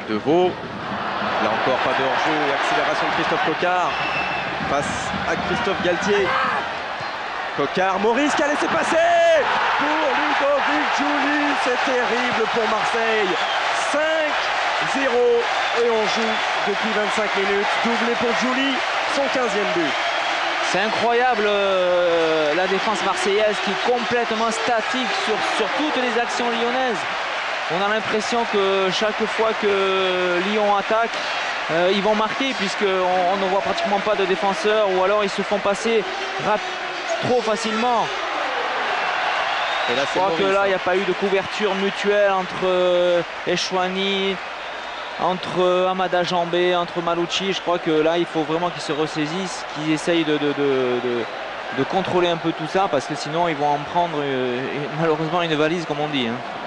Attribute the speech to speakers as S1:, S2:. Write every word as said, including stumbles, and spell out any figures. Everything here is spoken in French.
S1: De Vaux. Là encore, pas de hors-jeu et accélération de Christophe Coquard face à Christophe Galtier. Coquard, Maurice qui a laissé passer pour Ludovic Giuly. C'est terrible pour Marseille. cinq zéro et on joue depuis vingt-cinq minutes. Doublé pour Giuly, son quinzième but.
S2: C'est incroyable euh, la défense marseillaise qui est complètement statique sur, sur toutes les actions lyonnaises. On a l'impression que chaque fois que Lyon attaque, euh, ils vont marquer puisqu'on on ne voit pratiquement pas de défenseurs ou alors ils se font passer trop facilement.
S1: Et là,
S2: je crois Maurice, que là, il n'y a pas eu de couverture mutuelle entre euh, Echouani, entre euh, Amada Jambé, entre Malouchi. Je crois que là, il faut vraiment qu'ils se ressaisissent, qu'ils essayent de, de, de, de, de contrôler un peu tout ça parce que sinon, ils vont en prendre euh, malheureusement une valise, comme on dit. Hein.